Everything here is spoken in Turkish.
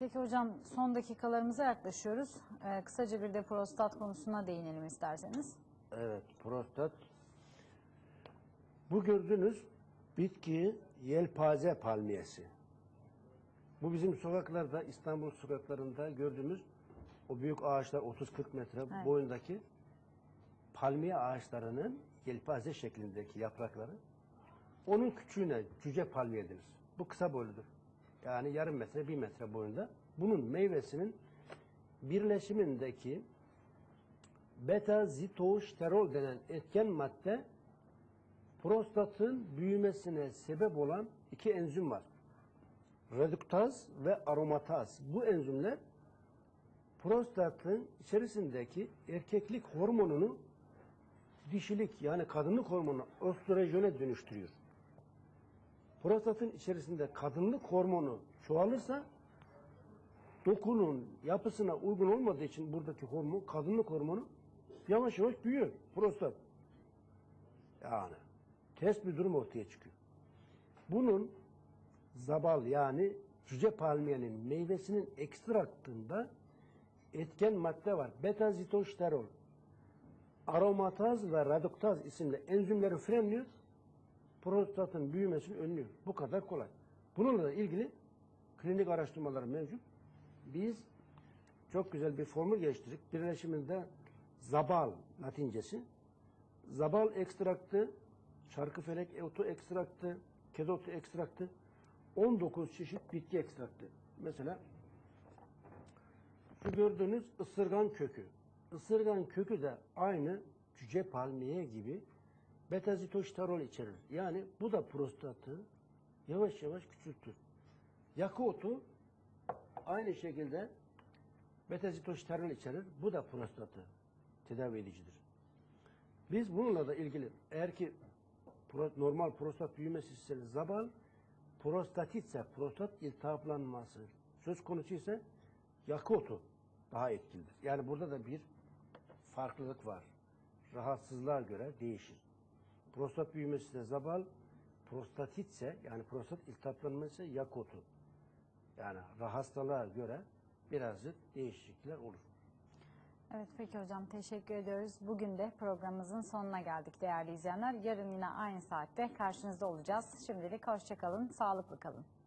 Peki hocam, son dakikalarımıza yaklaşıyoruz. Kısaca bir de prostat konusuna değinelim isterseniz. Evet, prostat. Bu gördüğünüz bitki yelpaze palmiyesi. Bu bizim sokaklarda, İstanbul sokaklarında gördüğümüz o büyük ağaçlar 30-40 metre boyundaki palmiye ağaçlarının yelpaze şeklindeki yaprakları. Onun küçüğüne cüce palmiye denir. Bu kısa boyludur. Yani yarım metre, 1 metre boyunda. Bunun meyvesinin birleşimindeki beta-zitosterol denen etken madde prostatın büyümesine sebep olan 2 enzim var. Reduktaz ve aromataz. Bu enzimler prostatın içerisindeki erkeklik hormonunu dişilik yani kadınlık hormonu östrojene dönüştürüyor. Prostatın içerisinde kadınlık hormonu çoğalırsa dokunun yapısına uygun olmadığı için buradaki hormon, kadınlık hormonu yavaş yavaş büyüyor prostat. Yani ters bir durum ortaya çıkıyor. Bunun zabal yani cüce palmiyenin meyvesinin ekstraktında etken madde var. Beta-zitosterol, aromataz ve reduktaz isimli enzimleri frenliyor. Prostatın büyümesini önlüyor. Bu kadar kolay. Bununla da ilgili klinik araştırmalar mevcut. Biz çok güzel bir formül geliştirdik. Birleşiminde zabal latincesi, zabal ekstraktı, çarkıfelek otu ekstraktı, kezotu ekstraktı, 19 çeşit bitki ekstraktı. Mesela şu gördüğünüz ısırgan kökü. Isırgan kökü de aynı cüce palmiye gibi beta-zitosterol içerir. Yani bu da prostatı yavaş yavaş küçültür. Yakı otu aynı şekilde beta-zitosterol içerir. Bu da prostatı tedavi edicidir. Biz bununla da ilgili eğer ki normal prostat büyümesi ise zabal, prostatitse prostat iltihaplanması söz konusu ise yakı otu daha etkilidir. Yani burada da bir farklılık var. Rahatsızlığa göre değişir. Prostat büyümesi ise zabal, prostatitse yani prostat iltihaplanması ise yakı otu. Yani hastalığa göre birazcık değişiklikler olur. Evet, peki hocam, teşekkür ediyoruz. Bugün de programımızın sonuna geldik değerli izleyenler. Yarın yine aynı saatte karşınızda olacağız. Şimdilik hoşça kalın, sağlıklı kalın.